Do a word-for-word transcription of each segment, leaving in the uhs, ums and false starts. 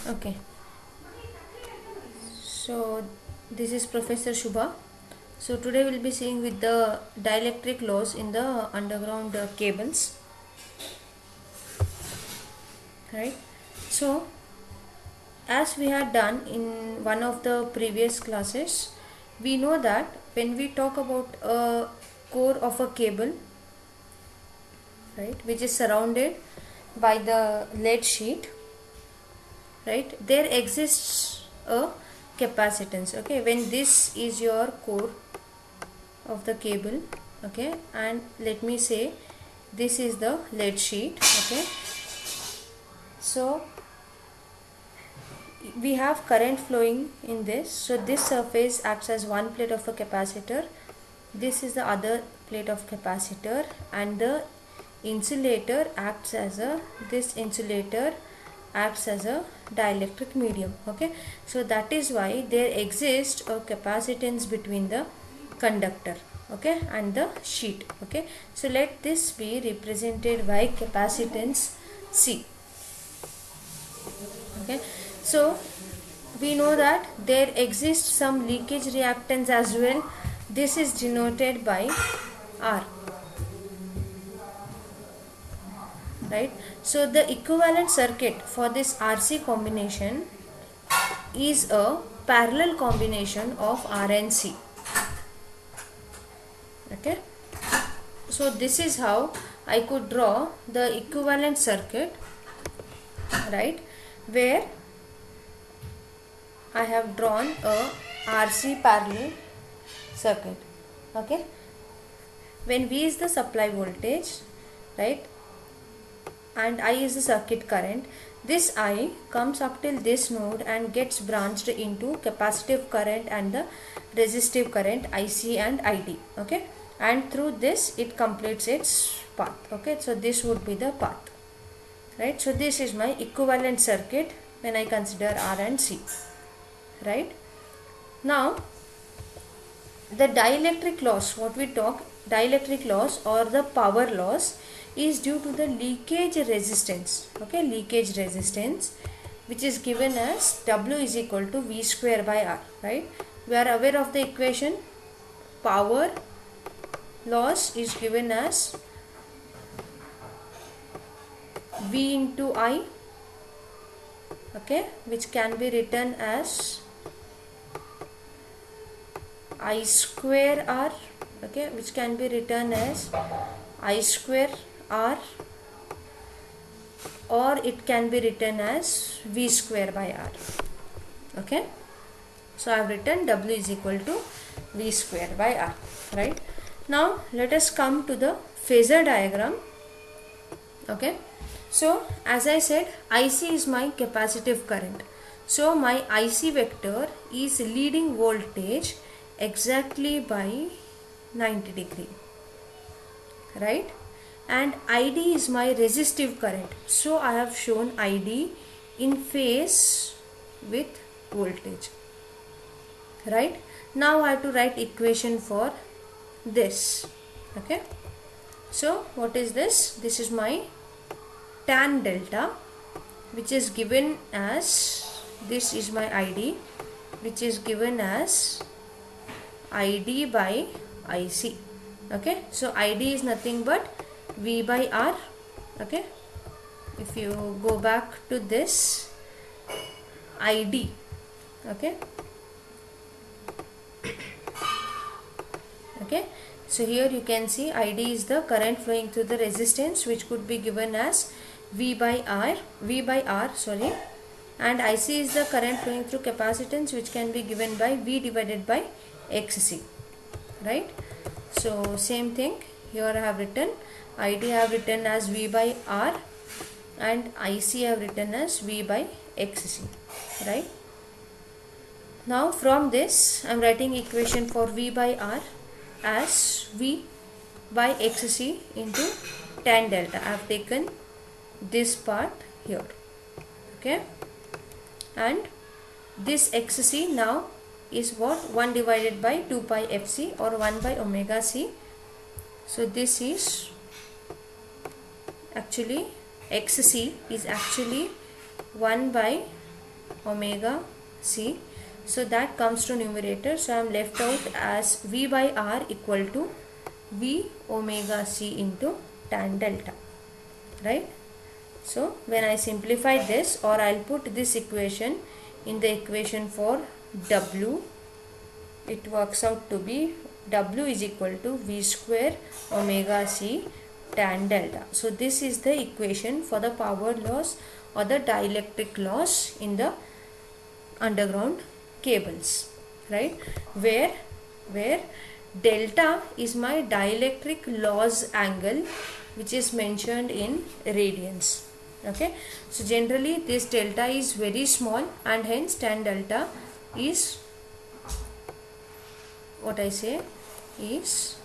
Okay, so this is Professor Shubha. So today we'll be seeing with the dielectric laws in the underground uh, cables, right? So as we had done in one of the previous classes, we know that when we talk about a core of a cable, right, which is surrounded by the lead sheet, right, there exists a capacitance. Okay, when this is your core of the cable, okay, and let me say this is the lead sheet. Okay, so we have current flowing in this, so this surface acts as one plate of a capacitor, this is the other plate of capacitor, and the insulator acts as a this insulator acts as a dielectric medium. Okay, so that is why there exists a capacitance between the conductor, okay, and the sheet. Okay, so let this be represented by capacitance C. Okay, so we know that there exists some leakage reactance as well. This is denoted by R, right? So the equivalent circuit for this R C combination is a parallel combination of R and C. Okay, so this is how I could draw the equivalent circuit, right, where I have drawn a R C parallel circuit. Okay, when V is the supply voltage, right, and I is the circuit current, this I comes up till this node and gets branched into capacitive current and the resistive current I C and I D. Okay, and through this it completes its path. Okay, so this would be the path, right? So this is my equivalent circuit when I consider R and C, right? Now the dielectric loss, what we talk, dielectric loss or the power loss, is due to the leakage resistance. Okay, leakage resistance, which is given as W is equal to V square by R, right? We are aware of the equation. Power loss is given as V into I, okay, which can be written as I square R, okay, which can be written as I square R, or it can be written as V square by R. Okay, so I have written W is equal to V square by R, right? Now let us come to the phasor diagram. Okay, so as I said, I C is my capacitive current, so my I C vector is leading voltage exactly by ninety degree, right? And I D is my resistive current, so I have shown I D in phase with voltage, right? Now I have to write equation for this. Okay, so what is this? This is my tan delta, which is given as, this is my I D, which is given as I D by I C. Okay, so I D is nothing but V by R. Okay, if you go back to this I D, okay, okay, so here you can see I D is the current flowing through the resistance, which could be given as V by R, V by R, sorry, and I C is the current flowing through capacitance, which can be given by V divided by X C, right? So same thing here, I have written I D I have written as V by R and I C I have written as V by X C, right? Now from this I am writing equation for V by R as V by X C into tan delta. I have taken this part here, okay, and this X C now is what, one divided by two pi F C or one by omega C. So this is actually X C is actually one by omega c. So that comes to numerator. So I am left out as V by R equal to V omega c into tan delta, right? So when I simplify this, or I'll put this equation in the equation for W, it works out to be W is equal to V square omega c tan delta. So this is the equation for the power loss or the dielectric loss in the underground cables, right? Where where delta is my dielectric loss angle, which is mentioned in radians. Okay, so generally this delta is very small, and hence tan delta is what I say is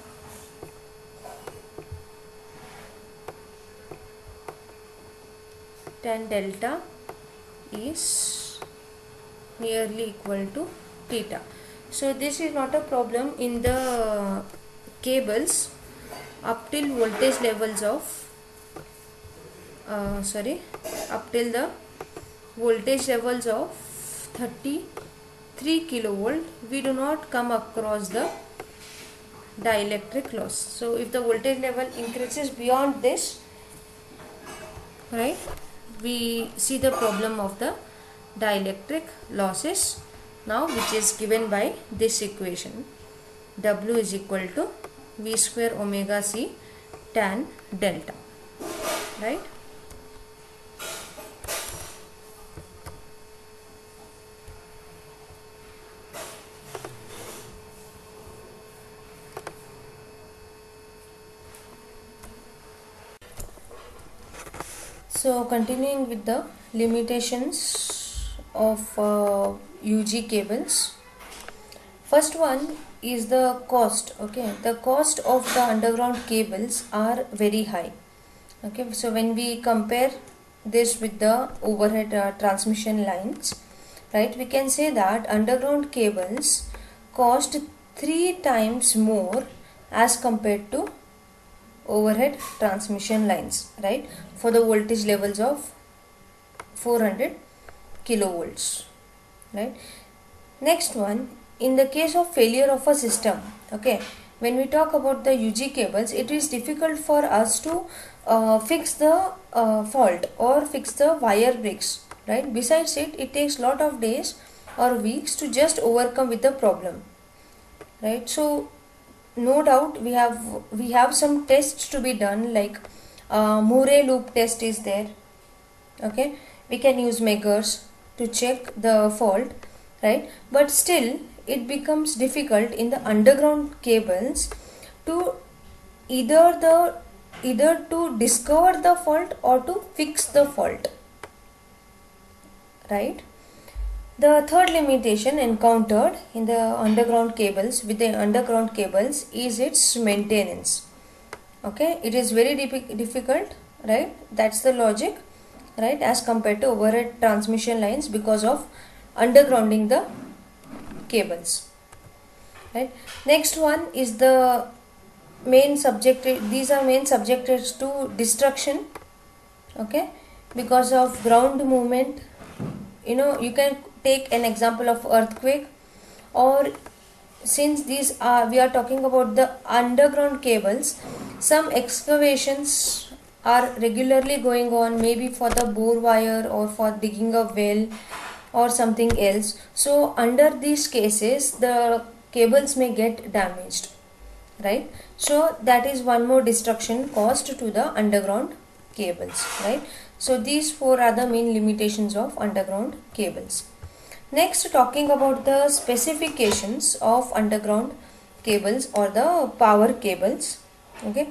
tan delta is nearly equal to theta. So this is not a problem in the cables up till voltage levels of uh, sorry up till the voltage levels of thirty-three kilovolt, we do not come across the dielectric loss. So if the voltage level increases beyond this, right, we see the problem of the dielectric losses now, which is given by this equation. W is equal to V square omega c tan delta, right? So continuing with the limitations of uh, U G cables. First one is the cost. Okay, the cost of the underground cables are very high. Okay, so when we compare this with the overhead uh, transmission lines, right, we can say that underground cables cost three times more as compared to overhead transmission lines, right, for the voltage levels of four hundred kilovolts, right. Next one, in the case of failure of a system, okay, when we talk about the U G cables, it is difficult for us to uh, fix the uh, fault or fix the wire breaks, right. Besides it, it takes lot of days or weeks to just overcome with the problem, right. So no doubt we have we have some tests to be done, like uh, Murray loop test is there. Okay, we can use meggers to check the fault, right, but still it becomes difficult in the underground cables to either the either to discover the fault or to fix the fault, right. The third limitation encountered in the underground cables with the underground cables is its maintenance. Okay, it is very difficult, right, that's the logic, right, as compared to overhead transmission lines because of undergrounding the cables, right. Next one is the main subject, these are main subjected to destruction, okay, because of ground movement. You know, you can take an example of earthquake, or since these are we are talking about the underground cables, some excavations are regularly going on, maybe for the bore wire or for digging a well or something else. So under these cases the cables may get damaged, right. So that is one more destruction caused to the underground cables, right. So these four are the main limitations of underground cables. Next, talking about the specifications of underground cables or the power cables. Okay.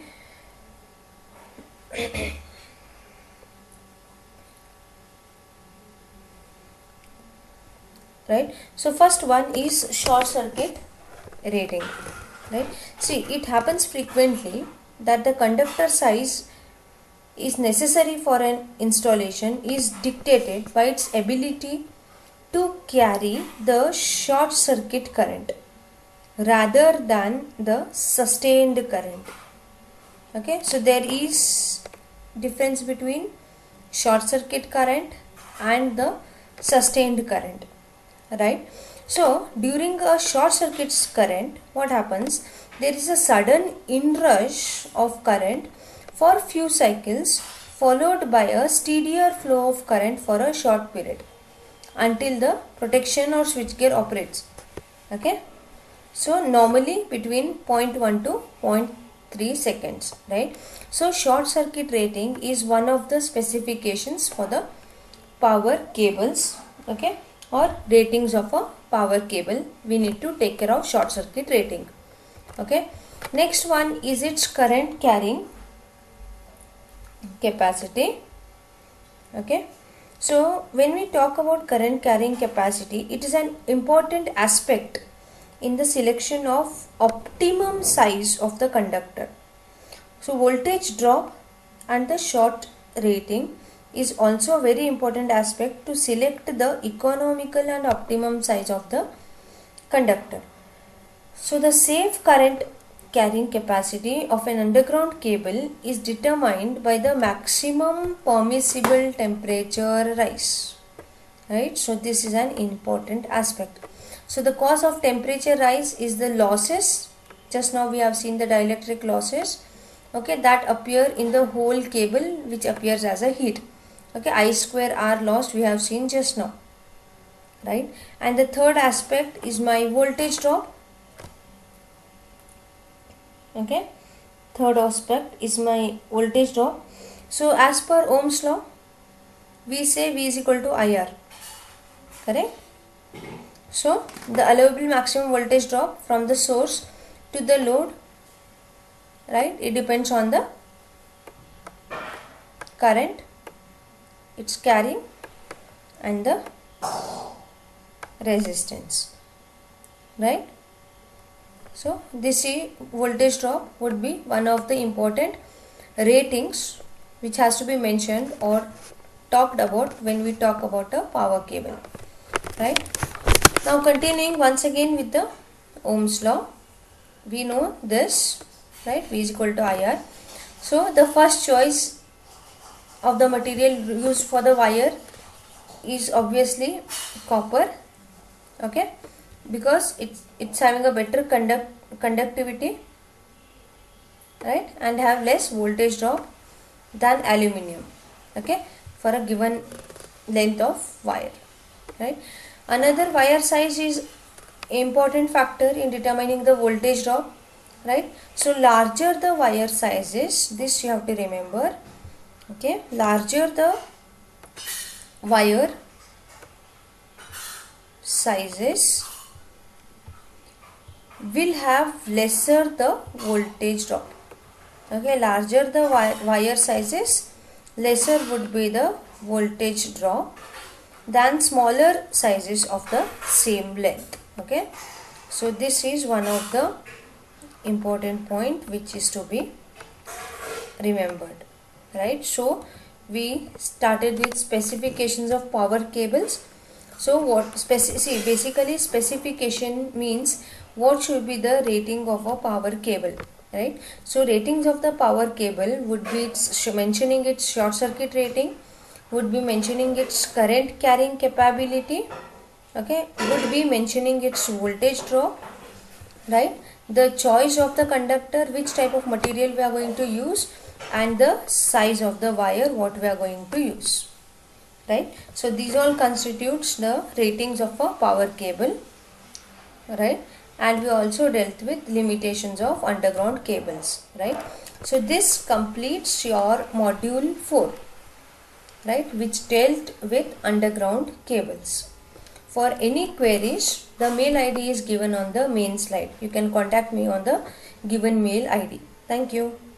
Right. So first one is short circuit rating. Right. See, it happens frequently that the conductor size is necessary for an installation is dictated by its ability to carry the short circuit current rather than the sustained current. Okay, so there is difference between short circuit current and the sustained current, right? So during a short circuit current, what happens? There is a sudden inrush of current for few cycles, followed by a steadier flow of current for a short period until the protection or switchgear operates. Okay, so normally between zero point one to zero point three seconds, right? So short circuit rating is one of the specifications for the power cables, okay, or ratings of a power cable. We need to take care of short circuit rating. Okay, next one is its current carrying capacity. Okay, so when we talk about current carrying capacity, it is an important aspect in the selection of optimum size of the conductor. So voltage drop and the short rating is also a very important aspect to select the economical and optimum size of the conductor. So the safe current carrying capacity of an underground cable is determined by the maximum permissible temperature rise, right? So this is an important aspect. So the cause of temperature rise is the losses. Just now we have seen the dielectric losses, okay, that appear in the whole cable, which appears as a heat. Okay, I square R lost we have seen just now, right? And the third aspect is my voltage drop. Okay, third aspect is my voltage drop. So as per Ohm's law, we say V is equal to I R, correct? So the allowable maximum voltage drop from the source to the load, right, it depends on the current it's carrying and the resistance, right? So this voltage drop would be one of the important ratings which has to be mentioned or talked about when we talk about a power cable, right? Now continuing once again with the Ohm's law, we know this, right? V is equal to I R. So the first choice of the material used for the wire is obviously copper, okay, because it's it's having a better conduct conductivity, right, and have less voltage drop than aluminium, okay, for a given length of wire, right? Another wire size is important factor in determining the voltage drop, right? So larger the wire size is, this you have to remember, okay, larger the wire sizes will have lesser the voltage drop. Okay, larger the wire sizes, lesser would be the voltage drop than smaller sizes of the same length. Okay, so this is one of the important point which is to be remembered, right? So we started with specifications of power cables. So what speci see basically specification means what should be the rating of a power cable, right? So ratings of the power cable would be its mentioning its short circuit rating, would be mentioning its current carrying capability, okay, would be mentioning its voltage drop, right, the choice of the conductor, which type of material we are going to use, and the size of the wire what we are going to use, right? So these all constitutes the ratings of a power cable, right? And we also dealt with limitations of underground cables, right? So this completes your module four, right, which dealt with underground cables. For any queries, the mail I D is given on the main slide. You can contact me on the given mail I D. Thank you.